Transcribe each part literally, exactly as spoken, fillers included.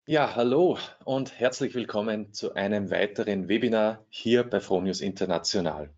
Ja, hallo und herzlich willkommen zu einem weiteren Webinar hier bei Fronius International.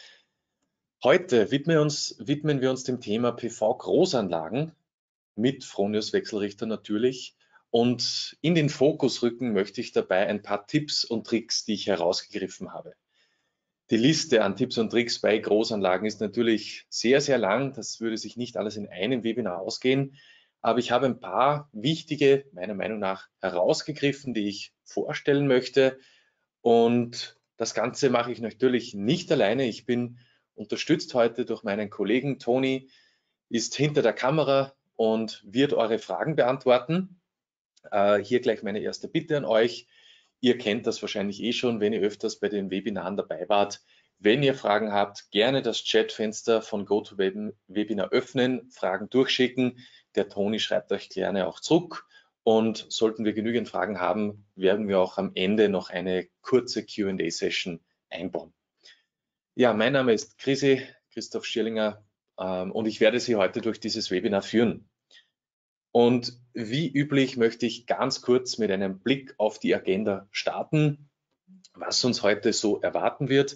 Heute widmen wir uns, widmen wir uns dem Thema P V-Großanlagen mit Fronius Wechselrichter natürlich. Und in den Fokus rücken möchte ich dabei ein paar Tipps und Tricks, die ich herausgegriffen habe. Die Liste an Tipps und Tricks bei Großanlagen ist natürlich sehr, sehr lang. Das würde sich nicht alles in einem Webinar ausgehen. Aber ich habe ein paar wichtige, meiner Meinung nach, herausgegriffen, die ich vorstellen möchte. Und das Ganze mache ich natürlich nicht alleine. Ich bin unterstützt heute durch meinen Kollegen Toni, ist hinter der Kamera und wird eure Fragen beantworten. Äh, hier gleich meine erste Bitte an euch. Ihr kennt das wahrscheinlich eh schon, wenn ihr öfters bei den Webinaren dabei wart. Wenn ihr Fragen habt, gerne das Chatfenster von GoToWebinar öffnen, Fragen durchschicken. Der Toni schreibt euch gerne auch zurück. Und sollten wir genügend Fragen haben, werden wir auch am Ende noch eine kurze Q und A-Session einbauen. Ja, mein Name ist Chrissy, Christoph Schirlinger, ähm, und ich werde Sie heute durch dieses Webinar führen. Und wie üblich möchte ich ganz kurz mit einem Blick auf die Agenda starten, was uns heute so erwarten wird.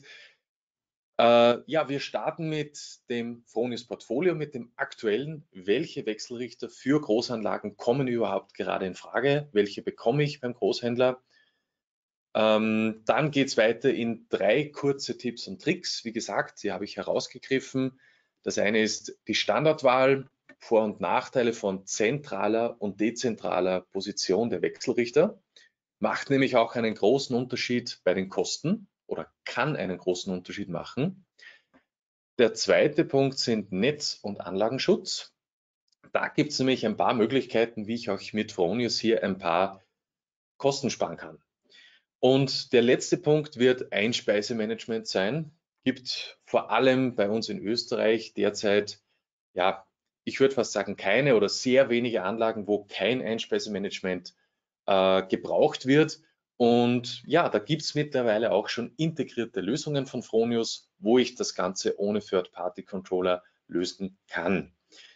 Äh, ja, wir starten mit dem Fronius Portfolio, mit dem aktuellen. Welche Wechselrichter für Großanlagen kommen überhaupt gerade in Frage? Welche bekomme ich beim Großhändler? Ähm, dann geht es weiter in drei kurze Tipps und Tricks. Wie gesagt, die habe ich herausgegriffen. Das eine ist die Standardwahl, Vor- und Nachteile von zentraler und dezentraler Position der Wechselrichter. Macht nämlich auch einen großen Unterschied bei den Kosten oder kann einen großen Unterschied machen. Der zweite Punkt sind Netz- und Anlagenschutz. Da gibt es nämlich ein paar Möglichkeiten, wie ich euch mit Fronius hier ein paar Kosten sparen kann. Und der letzte Punkt wird Einspeisemanagement sein. Gibt vor allem bei uns in Österreich derzeit, ja, ich würde fast sagen, keine oder sehr wenige Anlagen, wo kein Einspeisemanagement äh, gebraucht wird. Und ja, da gibt es mittlerweile auch schon integrierte Lösungen von Fronius, wo ich das Ganze ohne Third-Party-Controller lösen kann.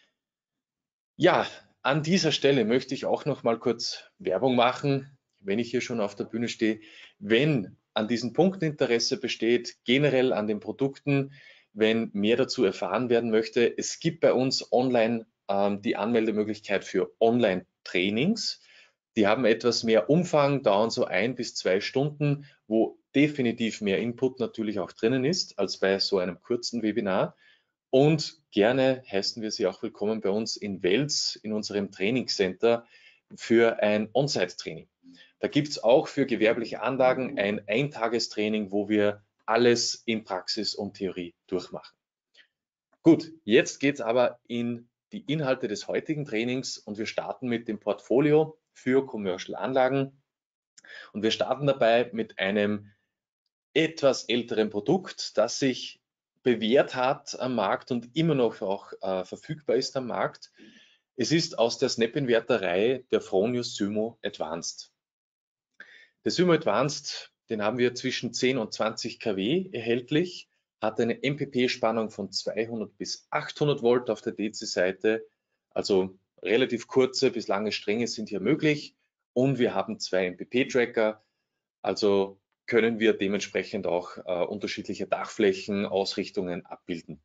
Ja, an dieser Stelle möchte ich auch noch mal kurz Werbung machen, wenn ich hier schon auf der Bühne stehe. Wenn an diesen Punkten Interesse besteht, generell an den Produkten, wenn mehr dazu erfahren werden möchte, es gibt bei uns online ähm, die Anmeldemöglichkeit für Online-Trainings. Die haben etwas mehr Umfang, dauern so ein bis zwei Stunden, wo definitiv mehr Input natürlich auch drinnen ist, als bei so einem kurzen Webinar. Und gerne heißen wir Sie auch willkommen bei uns in Wels in unserem Trainingscenter für ein On-Site-Training. Da gibt es auch für gewerbliche Anlagen ein Eintagestraining, wo wir alles in Praxis und Theorie durchmachen. Gut, jetzt geht es aber in die Inhalte des heutigen Trainings und wir starten mit dem Portfolio für Commercial Anlagen. Und wir starten dabei mit einem etwas älteren Produkt, das sich bewährt hat am Markt und immer noch auch äh, verfügbar ist am Markt. Es ist aus der Snap-Inverter-Reihe der Fronius Symo Advanced. Der Symo Advanced, den haben wir zwischen zehn und zwanzig Kilowatt erhältlich, hat eine M P P-Spannung von zweihundert bis achthundert Volt auf der D C-Seite, also relativ kurze bis lange Stränge sind hier möglich und wir haben zwei M P P-Tracker, also können wir dementsprechend auch äh, unterschiedliche Dachflächen, Ausrichtungen abbilden.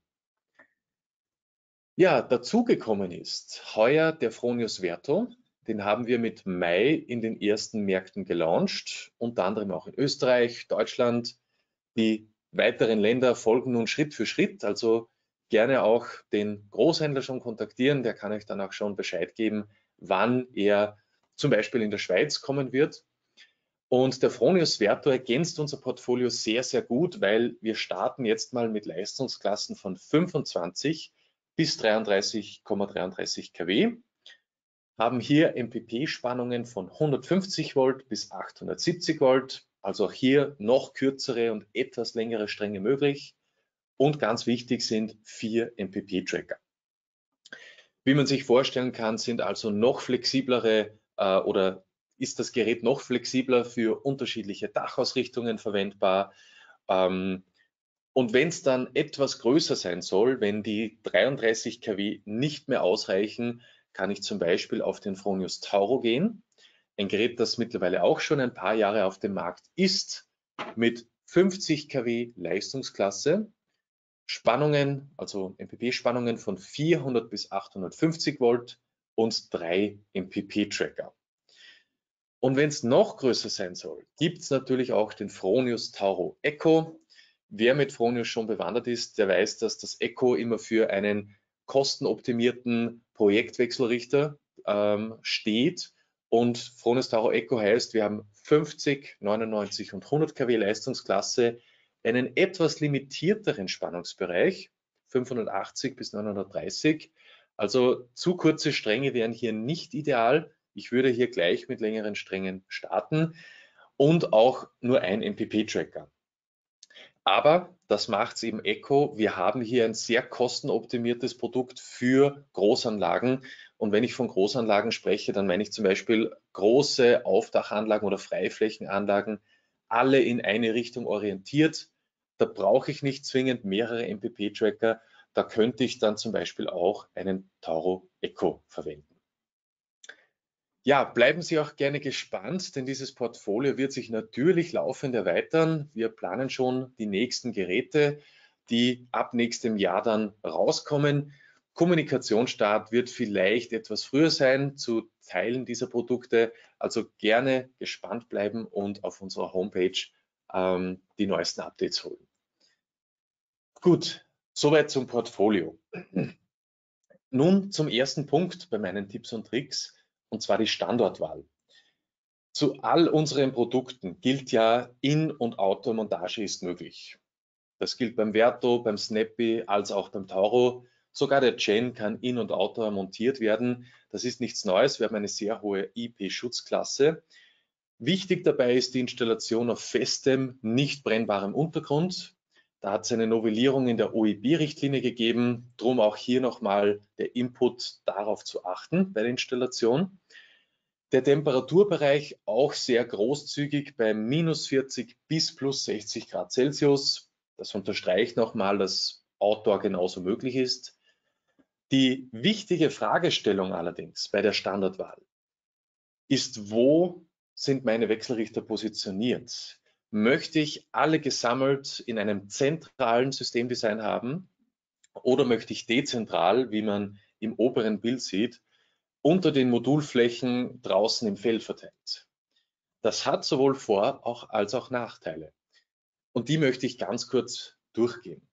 Ja, dazugekommen ist heuer der Fronius Verto. Den haben wir mit Mai in den ersten Märkten gelauncht, unter anderem auch in Österreich, Deutschland. Die weiteren Länder folgen nun Schritt für Schritt, also gerne auch den Großhändler schon kontaktieren, der kann euch dann auch schon Bescheid geben, wann er zum Beispiel in der Schweiz kommen wird. Und der Fronius Verto ergänzt unser Portfolio sehr, sehr gut, weil wir starten jetzt mal mit Leistungsklassen von fünfundzwanzig bis dreiunddreißig Komma dreiunddreißig Kilowatt, haben hier M P P-Spannungen von hundertfünfzig Volt bis achthundertsiebzig Volt, also auch hier noch kürzere und etwas längere Stränge möglich. Und ganz wichtig sind vier M P P-Tracker. Wie man sich vorstellen kann, sind also noch flexiblere äh, oder ist das Gerät noch flexibler für unterschiedliche Dachausrichtungen verwendbar. Ähm, und wenn es dann etwas größer sein soll, wenn die dreiunddreißig Kilowatt nicht mehr ausreichen, kann ich zum Beispiel auf den Fronius Tauro gehen. ein Gerät, das mittlerweile auch schon ein paar Jahre auf dem Markt ist, mit fünfzig Kilowatt Leistungsklasse, Spannungen, also M P P-Spannungen von vierhundert bis achthundertfünfzig Volt und drei M P P-Tracker. Und wenn es noch größer sein soll, gibt es natürlich auch den Fronius Tauro Eco. Wer mit Fronius schon bewandert ist, der weiß, dass das Eco immer für einen kostenoptimierten Projektwechselrichter ähm, steht. Und Fronius Tauro Eco heißt, wir haben fünfzig, neunundneunzig und hundert Kilowatt Leistungsklasse, einen etwas limitierteren Spannungsbereich, fünfhundertachtzig bis neunhundertdreißig. Also zu kurze Stränge wären hier nicht ideal. Ich würde hier gleich mit längeren Strängen starten und auch nur ein M P P-Tracker. Aber das macht es eben Eco. Wir haben hier ein sehr kostenoptimiertes Produkt für Großanlagen. Und wenn ich von Großanlagen spreche, dann meine ich zum Beispiel große Aufdachanlagen oder Freiflächenanlagen, alle in eine Richtung orientiert. Da brauche ich nicht zwingend mehrere M P P-Tracker. Da könnte ich dann zum Beispiel auch einen Tauro Eco verwenden. Ja, bleiben Sie auch gerne gespannt, denn dieses Portfolio wird sich natürlich laufend erweitern. Wir planen schon die nächsten Geräte, die ab nächstem Jahr dann rauskommen. Kommunikationsstart wird vielleicht etwas früher sein zu Teilen dieser Produkte, also gerne gespannt bleiben und auf unserer Homepage ähm, die neuesten Updates holen. Gut, soweit zum Portfolio. Nun zum ersten Punkt bei meinen Tipps und Tricks, und zwar die Standortwahl. Zu all unseren Produkten gilt ja, In- und Outdoor-Montage ist möglich. Das gilt beim Verto, beim Snappy, als auch beim Tauro. Sogar der Gen kann In- und Outdoor montiert werden. Das ist nichts Neues. Wir haben eine sehr hohe I P-Schutzklasse. Wichtig dabei ist die Installation auf festem, nicht brennbarem Untergrund. Da hat es eine Novellierung in der O E B-Richtlinie gegeben. Drum auch hier nochmal der Input, darauf zu achten bei der Installation. Der Temperaturbereich auch sehr großzügig bei minus vierzig bis plus sechzig Grad Celsius. Das unterstreicht nochmal, dass Outdoor genauso möglich ist. Die wichtige Fragestellung allerdings bei der Standortwahl ist, wo sind meine Wechselrichter positioniert? Möchte ich alle gesammelt in einem zentralen Systemdesign haben oder möchte ich dezentral, wie man im oberen Bild sieht, unter den Modulflächen draußen im Feld verteilt? Das hat sowohl Vor- auch als auch Nachteile. Und die möchte ich ganz kurz durchgehen.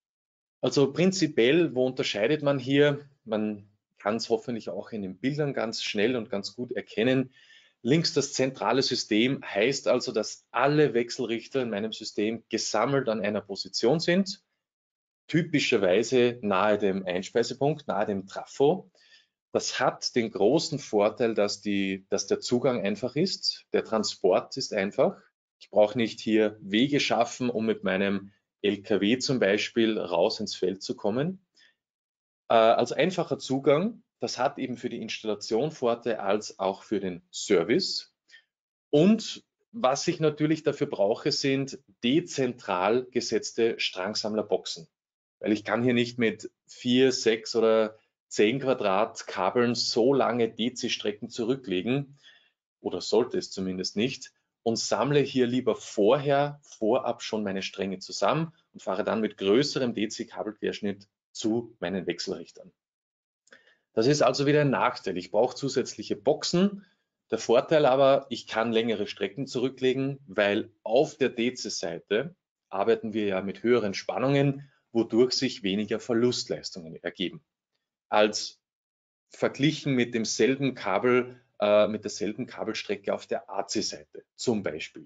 Also prinzipiell, wo unterscheidet man hier? Man kann es hoffentlich auch in den Bildern ganz schnell und ganz gut erkennen. Links das zentrale System heißt also, dass alle Wechselrichter in meinem System gesammelt an einer Position sind, typischerweise nahe dem Einspeisepunkt, nahe dem Trafo. Das hat den großen Vorteil, dass, die, dass der Zugang einfach ist, der Transport ist einfach. Ich brauche nicht hier Wege schaffen, um mit meinem L K W zum Beispiel raus ins Feld zu kommen. Äh, also einfacher Zugang, das hat eben für die Installation Vorteile als auch für den Service. Und was ich natürlich dafür brauche, sind dezentral gesetzte Strangsammlerboxen. Weil ich kann hier nicht mit vier, sechs oder zehn Quadrat Kabeln so lange D C-Strecken zurücklegen, oder sollte es zumindest nicht, und sammle hier lieber vorher, vorab schon meine Stränge zusammen und fahre dann mit größerem D C-Kabelquerschnitt zu meinen Wechselrichtern. Das ist also wieder ein Nachteil. Ich brauche zusätzliche Boxen. Der Vorteil aber, ich kann längere Strecken zurücklegen, weil auf der D C-Seite arbeiten wir ja mit höheren Spannungen, wodurch sich weniger Verlustleistungen ergeben. Als verglichen mit demselben Kabel, äh, mit derselben Kabelstrecke auf der A C-Seite zum Beispiel.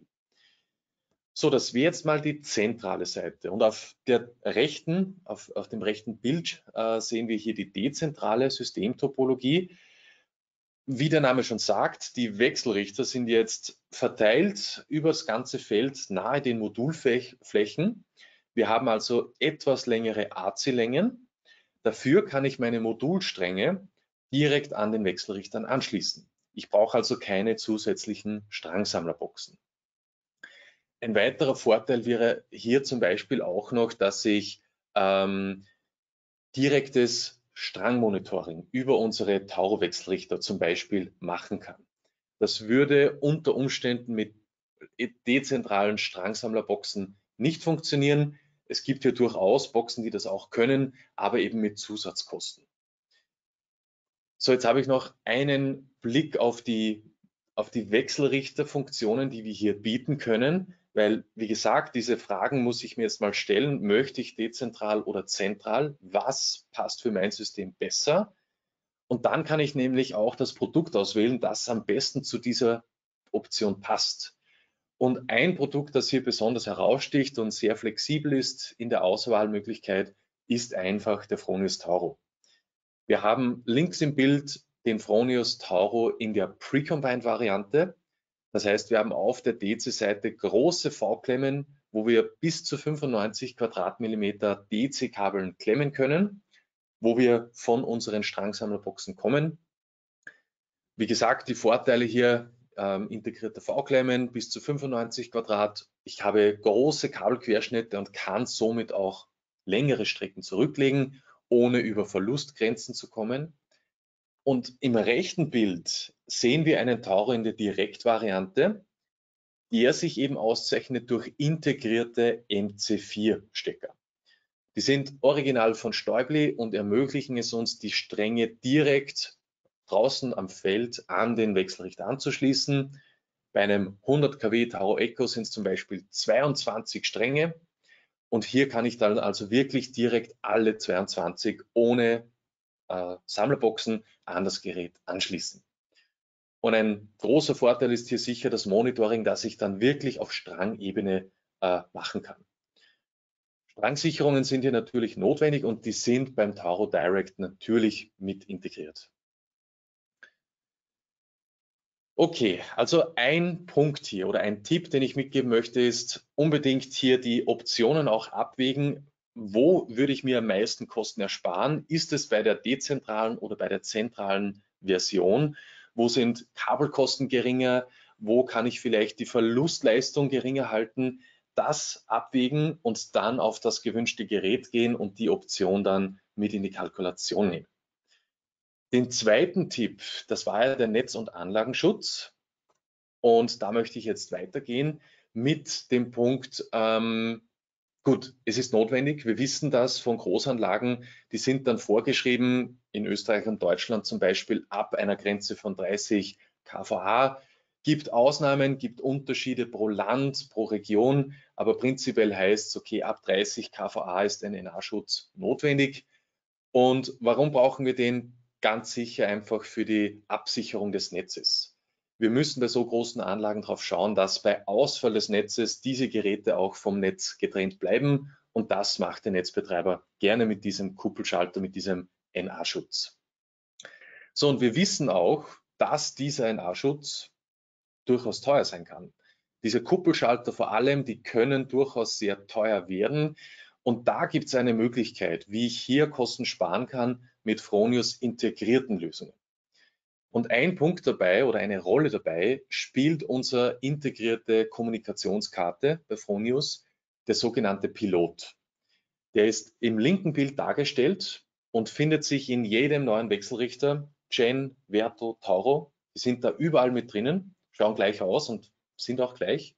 So, das wäre jetzt mal die zentrale Seite. Und auf der rechten, auf, auf dem rechten Bild äh, sehen wir hier die dezentrale Systemtopologie. Wie der Name schon sagt, die Wechselrichter sind jetzt verteilt über das ganze Feld nahe den Modulflächen. Wir haben also etwas längere A C-Längen. Dafür kann ich meine Modulstränge direkt an den Wechselrichtern anschließen. Ich brauche also keine zusätzlichen Strangsammlerboxen. Ein weiterer Vorteil wäre hier zum Beispiel auch noch, dass ich ähm, direktes Strangmonitoring über unsere Tauro-Wechselrichter zum Beispiel machen kann. Das würde unter Umständen mit dezentralen Strangsammlerboxen nicht funktionieren. Es gibt hier durchaus Boxen, die das auch können, aber eben mit Zusatzkosten. So, jetzt habe ich noch einen Blick auf die, auf die Wechselrichterfunktionen, die wir hier bieten können, weil, wie gesagt, diese Fragen muss ich mir jetzt mal stellen. Möchte ich dezentral oder zentral? Was passt für mein System besser? Und dann kann ich nämlich auch das Produkt auswählen, das am besten zu dieser Option passt. Und ein Produkt, das hier besonders heraussticht und sehr flexibel ist in der Auswahlmöglichkeit, ist einfach der Fronius Tauro. Wir haben links im Bild den Fronius Tauro in der Pre-Combined-Variante. Das heißt, wir haben auf der D C-Seite große V-Klemmen, wo wir bis zu fünfundneunzig Quadratmillimeter D C-Kabeln klemmen können, wo wir von unseren Strangsammlerboxen kommen. Wie gesagt, die Vorteile hier, ähm, integrierte V-Klemmen bis zu fünfundneunzig Quadrat. Ich habe große Kabelquerschnitte und kann somit auch längere Strecken zurücklegen, ohne über Verlustgrenzen zu kommen. Und im rechten Bild sehen wir einen Tauro in der Direktvariante, der sich eben auszeichnet durch integrierte M C vier Stecker. Die sind original von Stäubli und ermöglichen es uns, die Stränge direkt draußen am Feld an den Wechselrichter anzuschließen. Bei einem hundert Kilowatt Tauro Eco sind es zum Beispiel zweiundzwanzig Stränge und hier kann ich dann also wirklich direkt alle zweiundzwanzig ohne äh, Sammlerboxen an das Gerät anschließen. Und ein großer Vorteil ist hier sicher das Monitoring, das ich dann wirklich auf Strangebene äh, machen kann. Strangsicherungen sind hier natürlich notwendig und die sind beim Tauro Direct natürlich mit integriert. Okay, also ein Punkt hier oder ein Tipp, den ich mitgeben möchte, ist unbedingt hier die Optionen auch abwägen. Wo würde ich mir am meisten Kosten ersparen? Ist es bei der dezentralen oder bei der zentralen Version? Wo sind Kabelkosten geringer? Wo kann ich vielleicht die Verlustleistung geringer halten? Das abwägen und dann auf das gewünschte Gerät gehen und die Option dann mit in die Kalkulation nehmen. Den zweiten Tipp, das war ja der Netz- und Anlagenschutz. Und da möchte ich jetzt weitergehen mit dem Punkt, ähm, gut, es ist notwendig, wir wissen das von Großanlagen, die sind dann vorgeschrieben, in Österreich und Deutschland zum Beispiel ab einer Grenze von dreißig K V A. Gibt Ausnahmen, gibt Unterschiede pro Land, pro Region, aber prinzipiell heißt es, okay, ab dreißig K V A ist ein N A-Schutz notwendig. Und warum brauchen wir den? Ganz sicher einfach für die Absicherung des Netzes. Wir müssen bei so großen Anlagen darauf schauen, dass bei Ausfall des Netzes diese Geräte auch vom Netz getrennt bleiben. Und das macht der Netzbetreiber gerne mit diesem Kuppelschalter, mit diesem N A-Schutz. So, und wir wissen auch, dass dieser N A-Schutz durchaus teuer sein kann. Diese Kuppelschalter vor allem, die können durchaus sehr teuer werden. Und da gibt es eine Möglichkeit, wie ich hier Kosten sparen kann mit Fronius integrierten Lösungen. Und ein Punkt dabei oder eine Rolle dabei spielt unsere integrierte Kommunikationskarte bei Fronius, der sogenannte Pilot. Der ist im linken Bild dargestellt und findet sich in jedem neuen Wechselrichter, Gen, Verto, Tauro. Die sind da überall mit drinnen, schauen gleich aus und sind auch gleich.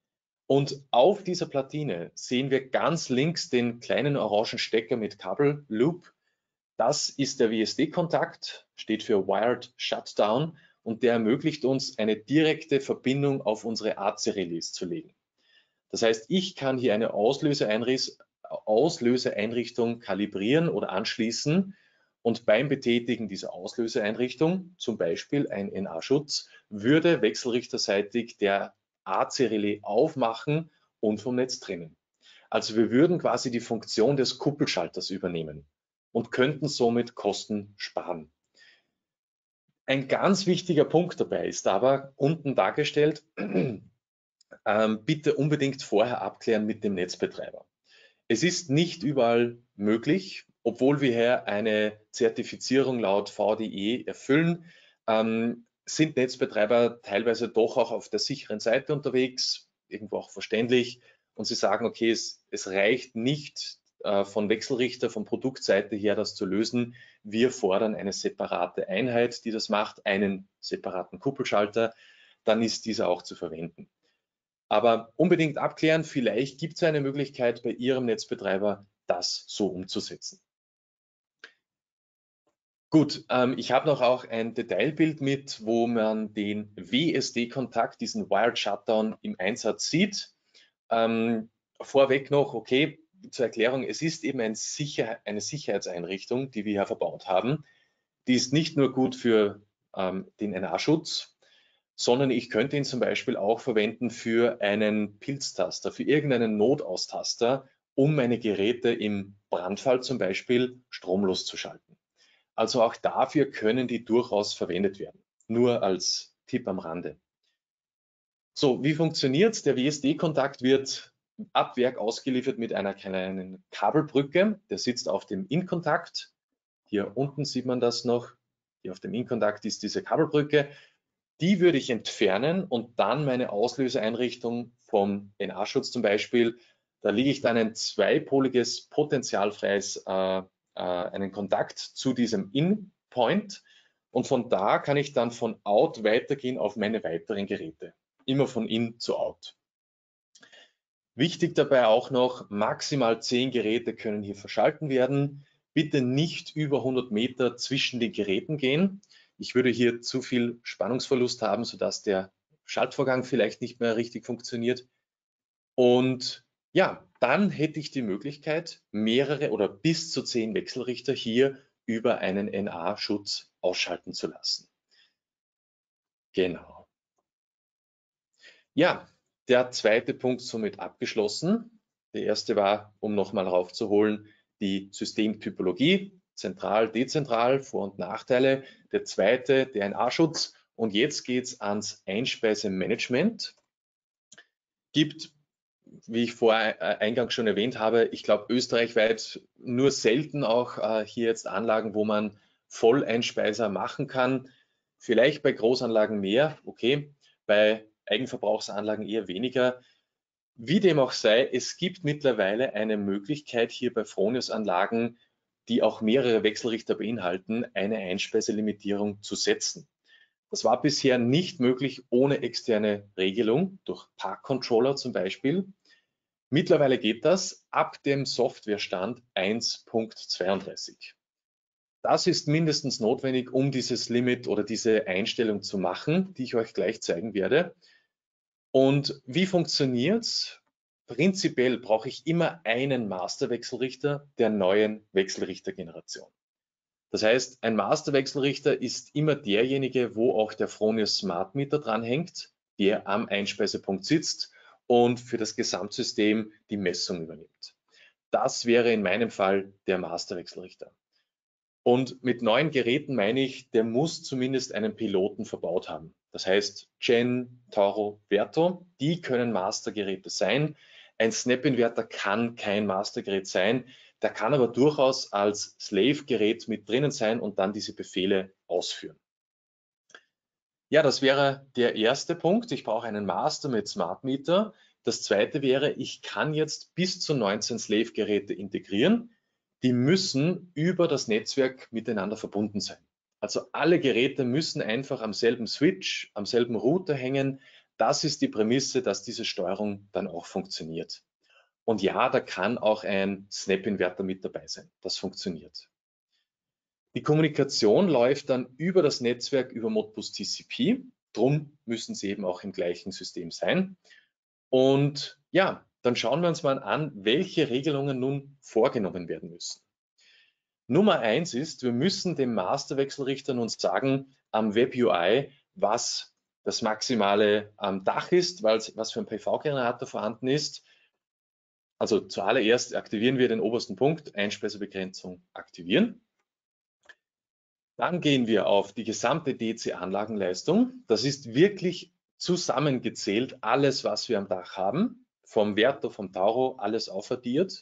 Und auf dieser Platine sehen wir ganz links den kleinen orangen Stecker mit Kabelloop. Das ist der W S D-Kontakt, steht für Wired Shutdown und der ermöglicht uns eine direkte Verbindung auf unsere A C-Relais zu legen. Das heißt, ich kann hier eine Auslöseeinrichtung kalibrieren oder anschließen und beim Betätigen dieser Auslöseeinrichtung, zum Beispiel ein N A-Schutz, würde wechselrichterseitig der A C-Relais aufmachen und vom Netz trennen. Also wir würden quasi die Funktion des Kuppelschalters übernehmen und könnten somit Kosten sparen. Ein ganz wichtiger Punkt dabei ist aber unten dargestellt, ähm, bitte unbedingt vorher abklären mit dem Netzbetreiber. Es ist nicht überall möglich, obwohl wir hier eine Zertifizierung laut V D E erfüllen, ähm, sind Netzbetreiber teilweise doch auch auf der sicheren Seite unterwegs, irgendwo auch verständlich, und sie sagen, okay, es, es reicht nicht äh, von Wechselrichter, von Produktseite her das zu lösen. Wir fordern eine separate Einheit, die das macht, einen separaten Kuppelschalter, dann ist dieser auch zu verwenden. Aber unbedingt abklären, vielleicht gibt es eine Möglichkeit bei Ihrem Netzbetreiber, das so umzusetzen. Gut, ähm, ich habe noch auch ein Detailbild mit, wo man den W S D-Kontakt, diesen Wired Shutdown im Einsatz sieht. Ähm, vorweg noch, okay, zur Erklärung, es ist eben ein Sicher eine Sicherheitseinrichtung, die wir hier verbaut haben. Die ist nicht nur gut für ähm, den N A-Schutz, sondern ich könnte ihn zum Beispiel auch verwenden für einen Pilztaster, für irgendeinen Notaustaster, um meine Geräte im Brandfall zum Beispiel stromlos zu schalten. Also auch dafür können die durchaus verwendet werden. Nur als Tipp am Rande. So, wie funktioniert es? Der W S D-Kontakt wird ab Werk ausgeliefert mit einer kleinen Kabelbrücke. Der sitzt auf dem In-Kontakt. Hier unten sieht man das noch. Hier auf dem In-Kontakt ist diese Kabelbrücke. Die würde ich entfernen und dann meine Auslöseeinrichtung vom N A-Schutz zum Beispiel, da lege ich dann ein zweipoliges, potentialfreies, äh, äh, einen Kontakt zu diesem In-Point und von da kann ich dann von Out weitergehen auf meine weiteren Geräte. Immer von In zu Out. Wichtig dabei auch noch, maximal zehn Geräte können hier verschalten werden. Bitte nicht über hundert Meter zwischen den Geräten gehen. Ich würde hier zu viel Spannungsverlust haben, sodass der Schaltvorgang vielleicht nicht mehr richtig funktioniert. Und ja, dann hätte ich die Möglichkeit, mehrere oder bis zu zehn Wechselrichter hier über einen N A-Schutz ausschalten zu lassen. Genau. Ja, der zweite Punkt somit abgeschlossen. Der erste war, um nochmal raufzuholen, die Systemtypologie, zentral, dezentral, Vor- und Nachteile. Der zweite, der N A-Schutz. Und jetzt geht es ans Einspeisemanagement. Gibt, wie ich vorher eingangs schon erwähnt habe, ich glaube österreichweit nur selten auch äh, hier jetzt Anlagen, wo man Volleinspeiser machen kann. Vielleicht bei Großanlagen mehr, okay, bei Eigenverbrauchsanlagen eher weniger. Wie dem auch sei, es gibt mittlerweile eine Möglichkeit hier bei Fronius-Anlagen, die auch mehrere Wechselrichter beinhalten, eine Einspeiselimitierung zu setzen. Das war bisher nicht möglich ohne externe Regelung, durch Park-Controller zum Beispiel. Mittlerweile geht das ab dem Softwarestand eins Punkt zweiunddreißig. Das ist mindestens notwendig, um dieses Limit oder diese Einstellung zu machen, die ich euch gleich zeigen werde. Und wie funktioniert es? Prinzipiell brauche ich immer einen Masterwechselrichter der neuen Wechselrichtergeneration. Das heißt, ein Masterwechselrichter ist immer derjenige, wo auch der Fronius Smart Meter dranhängt, der am Einspeisepunkt sitzt und für das Gesamtsystem die Messung übernimmt. Das wäre in meinem Fall der Masterwechselrichter. Und mit neuen Geräten meine ich, der muss zumindest einen Piloten verbaut haben. Das heißt, Gen, Tauro, Verto, die können Mastergeräte sein. Ein Snap-Inverter kann kein Mastergerät sein, der kann aber durchaus als Slave-Gerät mit drinnen sein und dann diese Befehle ausführen. Ja, das wäre der erste Punkt. Ich brauche einen Master mit Smart Meter. Das zweite wäre, ich kann jetzt bis zu neunzehn Slave-Geräte integrieren. Die müssen über das Netzwerk miteinander verbunden sein. Also alle Geräte müssen einfach am selben Switch, am selben Router hängen. Das ist die Prämisse, dass diese Steuerung dann auch funktioniert. Und ja, da kann auch ein Snap-Inverter mit dabei sein. Das funktioniert. Die Kommunikation läuft dann über das Netzwerk über Modbus T C P. Drum müssen sie eben auch im gleichen System sein. Und ja, dann schauen wir uns mal an, welche Regelungen nun vorgenommen werden müssen. Nummer eins ist, wir müssen dem Masterwechselrichter nun sagen am Web U I, was das maximale am Dach ist, was für ein P V-Generator vorhanden ist. Also zuallererst aktivieren wir den obersten Punkt, Einspeisebegrenzung aktivieren. Dann gehen wir auf die gesamte D C-Anlagenleistung. Das ist wirklich zusammengezählt, alles, was wir am Dach haben, vom Verto, vom Tauro, alles aufaddiert.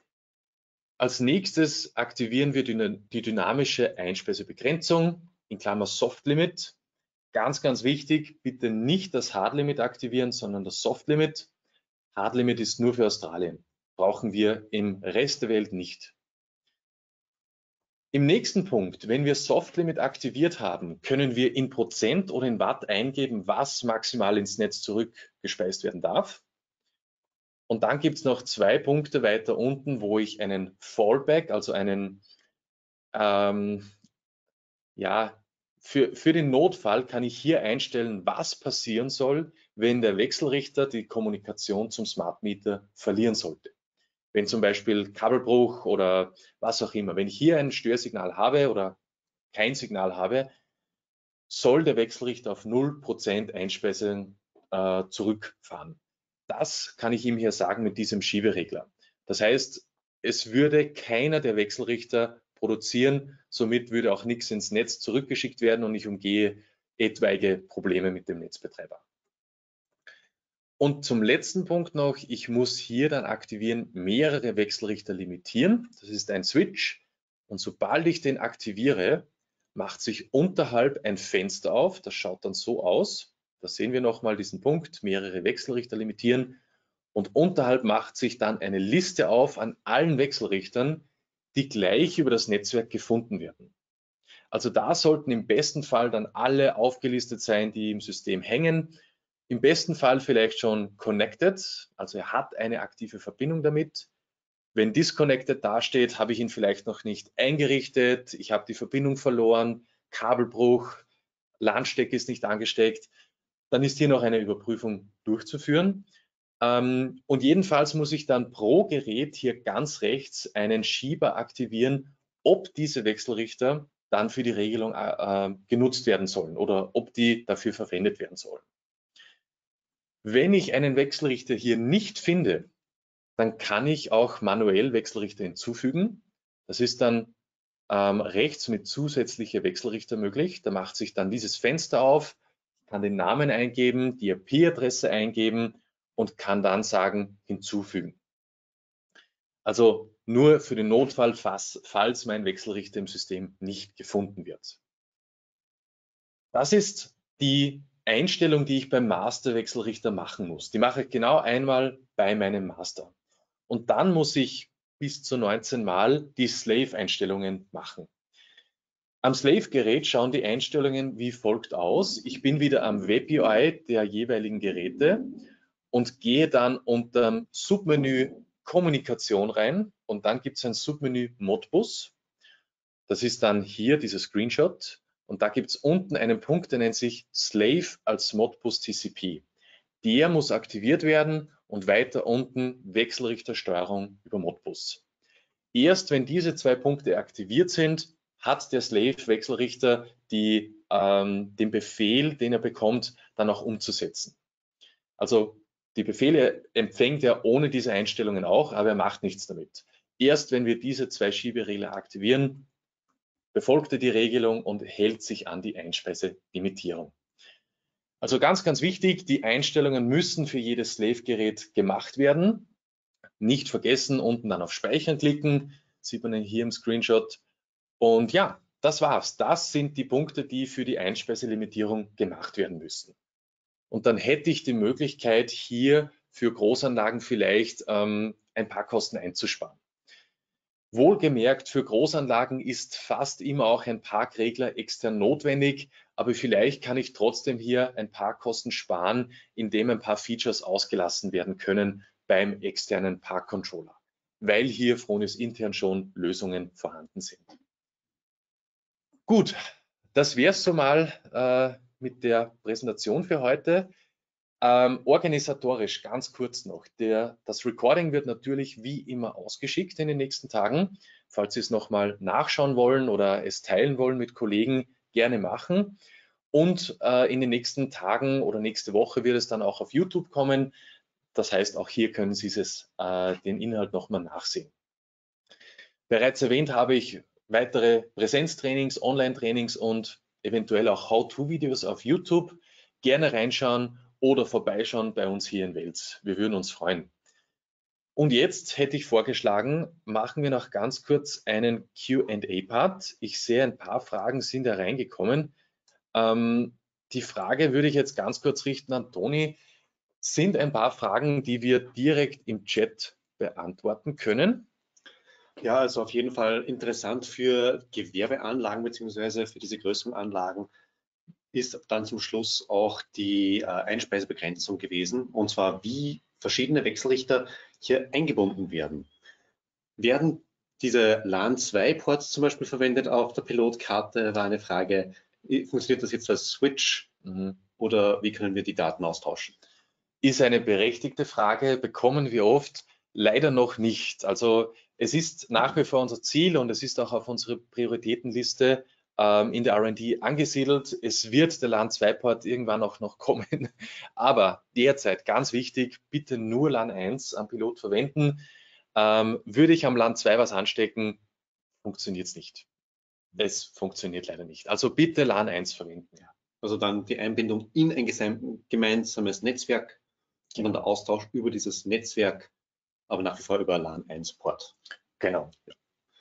Als nächstes aktivieren wir die dynamische Einspeisebegrenzung, in Klammer Soft Limit. Ganz, ganz wichtig, bitte nicht das Hard Limit aktivieren, sondern das Soft Limit. Hard Limit ist nur für Australien. brauchen wir im Rest der Welt nicht. Im nächsten Punkt, wenn wir Soft Limit aktiviert haben, können wir in Prozent oder in Watt eingeben, was maximal ins Netz zurückgespeist werden darf. Und dann gibt es noch zwei Punkte weiter unten, wo ich einen Fallback, also einen, ähm, ja, für, für den Notfall kann ich hier einstellen, was passieren soll, wenn der Wechselrichter die Kommunikation zum Smart Meter verlieren sollte. Wenn zum Beispiel Kabelbruch oder was auch immer, wenn ich hier ein Störsignal habe oder kein Signal habe, soll der Wechselrichter auf null Prozent Einspeisung äh, zurückfahren. Das kann ich ihm hier sagen mit diesem Schieberegler. Das heißt, es würde keiner der Wechselrichter produzieren, somit würde auch nichts ins Netz zurückgeschickt werden und ich umgehe etwaige Probleme mit dem Netzbetreiber. Und zum letzten Punkt noch, ich muss hier dann aktivieren, mehrere Wechselrichter limitieren. Das ist ein Switch und sobald ich den aktiviere, macht sich unterhalb ein Fenster auf. Das schaut dann so aus. Da sehen wir nochmal diesen Punkt, mehrere Wechselrichter limitieren. Und unterhalb macht sich dann eine Liste auf an allen Wechselrichtern, die gleich über das Netzwerk gefunden werden. Also da sollten im besten Fall dann alle aufgelistet sein, die im System hängen. Im besten Fall vielleicht schon connected, also er hat eine aktive Verbindung damit. Wenn disconnected dasteht, habe ich ihn vielleicht noch nicht eingerichtet, ich habe die Verbindung verloren, Kabelbruch, LAN-Stecker ist nicht angesteckt, dann ist hier noch eine Überprüfung durchzuführen. Und jedenfalls muss ich dann pro Gerät hier ganz rechts einen Schieber aktivieren, ob diese Wechselrichter dann für die Regelung äh, genutzt werden sollen oder ob die dafür verwendet werden sollen. Wenn ich einen Wechselrichter hier nicht finde, dann kann ich auch manuell Wechselrichter hinzufügen. Das ist dann ähm, rechts mit zusätzliche Wechselrichter möglich. Da macht sich dann dieses Fenster auf, kann den Namen eingeben, die I P-Adresse eingeben und kann dann sagen hinzufügen. Also nur für den Notfall, falls mein Wechselrichter im System nicht gefunden wird. Das ist die Einstellung, die ich beim Master-Wechselrichter machen muss. Die mache ich genau einmal bei meinem Master. Und dann muss ich bis zu neunzehn Mal die Slave-Einstellungen machen. Am Slave-Gerät schauen die Einstellungen wie folgt aus. Ich bin wieder am Web-U I der jeweiligen Geräte und gehe dann unter dem Submenü Kommunikation rein und dann gibt es ein Submenü Modbus. Das ist dann hier dieser Screenshot. Und da gibt es unten einen Punkt, der nennt sich Slave als Modbus T C P. Der muss aktiviert werden und weiter unten Wechselrichtersteuerung über Modbus. Erst wenn diese zwei Punkte aktiviert sind, hat der Slave-Wechselrichter die, ähm, den Befehl, den er bekommt, dann auch umzusetzen. Also die Befehle empfängt er ohne diese Einstellungen auch, aber er macht nichts damit. Erst wenn wir diese zwei Schieberegler aktivieren, befolgt er die Regelung und hält sich an die Einspeiselimitierung. Also ganz, ganz wichtig, die Einstellungen müssen für jedes Slave-Gerät gemacht werden. Nicht vergessen, unten dann auf Speichern klicken, sieht man hier im Screenshot. Und ja, das war's. Das sind die Punkte, die für die Einspeiselimitierung gemacht werden müssen. Und dann hätte ich die Möglichkeit, hier für Großanlagen vielleicht ähm, ein paar Kosten einzusparen. Wohlgemerkt, für Großanlagen ist fast immer auch ein Parkregler extern notwendig, aber vielleicht kann ich trotzdem hier ein paar Kosten sparen, indem ein paar Features ausgelassen werden können beim externen Parkcontroller, weil hier Fronius intern schon Lösungen vorhanden sind. Gut, das wäre es so mal äh, mit der Präsentation für heute. Ähm, organisatorisch ganz kurz noch. Der, das Recording wird natürlich wie immer ausgeschickt in den nächsten Tagen. Falls Sie es nochmal nachschauen wollen oder es teilen wollen mit Kollegen, gerne machen. Und äh, in den nächsten Tagen oder nächste Woche wird es dann auch auf YouTube kommen. Das heißt, auch hier können Sie es, äh, den Inhalt nochmal nachsehen. Bereits erwähnt habe ich weitere Präsenztrainings, Online-Trainings und eventuell auch How-to-Videos auf YouTube. Gerne reinschauen oder vorbeischauen bei uns hier in Wels. Wir würden uns freuen. Und jetzt hätte ich vorgeschlagen, machen wir noch ganz kurz einen Q and A-Part. Ich sehe, ein paar Fragen sind da reingekommen. Ähm, die Frage würde ich jetzt ganz kurz richten an Toni. Sind ein paar Fragen, die wir direkt im Chat beantworten können. Ja, also auf jeden Fall interessant für Gewerbeanlagen beziehungsweise für diese größeren Anlagen ist dann zum Schluss auch die äh, Einspeisebegrenzung gewesen, und zwar wie verschiedene Wechselrichter hier eingebunden werden. Werden diese LAN zwei Ports zum Beispiel verwendet auf der Pilotkarte, war eine Frage. Funktioniert das jetzt als Switch mhm. oder wie können wir die Daten austauschen? Ist eine berechtigte Frage, bekommen wir oft, leider noch nicht. Also es ist nach wie vor unser Ziel und es ist auch auf unserer Prioritätenliste ähm, in der R und D angesiedelt. Es wird der LAN zwei Port irgendwann auch noch kommen, aber derzeit ganz wichtig, bitte nur LAN eins am Pilot verwenden. Ähm, würde ich am LAN zwei was anstecken, funktioniert es nicht. Es funktioniert leider nicht. Also bitte LAN eins verwenden. Ja. Also dann die Einbindung in ein gemeinsames Netzwerk und dann der Austausch über dieses Netzwerk, aber nach wie vor über LAN eins Port. Genau. Ja.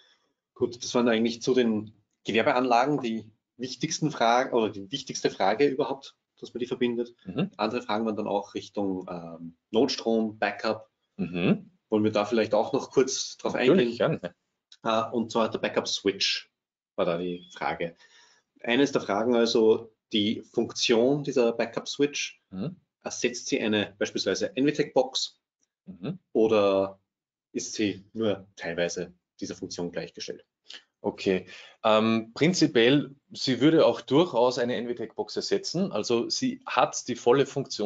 Gut, das waren eigentlich zu den Gewerbeanlagen die wichtigsten Fragen oder die wichtigste Frage überhaupt, dass man die verbindet. Mhm. Andere Fragen waren dann auch Richtung ähm, Notstrom, Backup. Mhm. Wollen wir da vielleicht auch noch kurz drauf Natürlich, eingehen? Gerne. Uh, und zwar der Backup Switch war da die Frage. Eines der Fragen also, die Funktion dieser Backup Switch, mhm. ersetzt sie eine beispielsweise N V T E C-Box mhm. oder ist sie nur teilweise dieser Funktion gleichgestellt? Okay, ähm, prinzipiell, sie würde auch durchaus eine N V T E C-Box ersetzen. Also sie hat die volle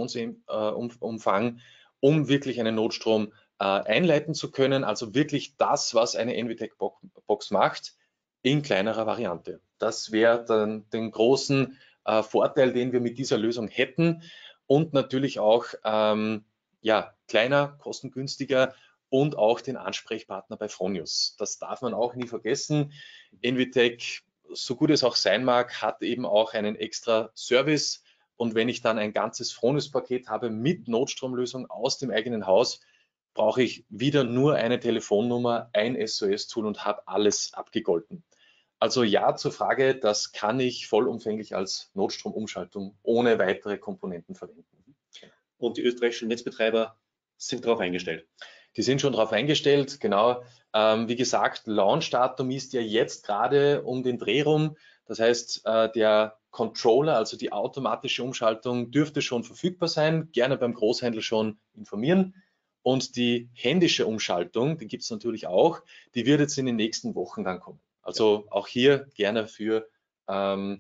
Funktionsumfang, um wirklich einen Notstrom äh, einleiten zu können. Also wirklich das, was eine N V T E C-Box macht, in kleinerer Variante. Das wäre dann den großen äh, Vorteil, den wir mit dieser Lösung hätten. Und natürlich auch ähm, ja, kleiner, kostengünstiger und auch den Ansprechpartner bei Fronius. Das darf man auch nie vergessen. N V T E C, so gut es auch sein mag, hat eben auch einen extra Service. Und wenn ich dann ein ganzes Fronius-Paket habe mit Notstromlösung aus dem eigenen Haus, brauche ich wieder nur eine Telefonnummer, ein S O S-Tool und habe alles abgegolten. Also ja zur Frage, das kann ich vollumfänglich als Notstromumschaltung ohne weitere Komponenten verwenden. Und die österreichischen Netzbetreiber sind darauf eingestellt? Die sind schon darauf eingestellt, genau. Ähm, wie gesagt, Launchdatum ist ja jetzt gerade um den Dreh rum. Das heißt, äh, der Controller, also die automatische Umschaltung, dürfte schon verfügbar sein. Gerne beim Großhändler schon informieren. Und die händische Umschaltung, die gibt es natürlich auch, die wird jetzt in den nächsten Wochen dann kommen. Also auch hier gerne für ähm,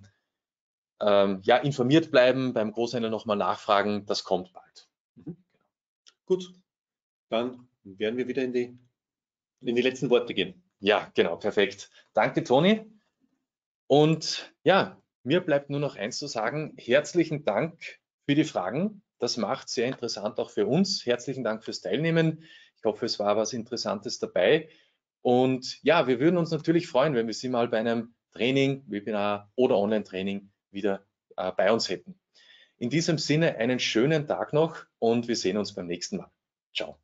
ähm, ja, informiert bleiben, beim Großhändler nochmal nachfragen, das kommt bald. Mhm. Gut, dann werden wir wieder in die, in die letzten Worte gehen. Ja, genau, perfekt. Danke, Toni. Und ja, mir bleibt nur noch eins zu sagen. Herzlichen Dank für die Fragen. Das macht sehr interessant auch für uns. Herzlichen Dank fürs Teilnehmen. Ich hoffe, es war was Interessantes dabei. Und ja, wir würden uns natürlich freuen, wenn wir Sie mal bei einem Training, Webinar oder Online-Training wieder äh, bei uns hätten. In diesem Sinne einen schönen Tag noch und wir sehen uns beim nächsten Mal. Ciao.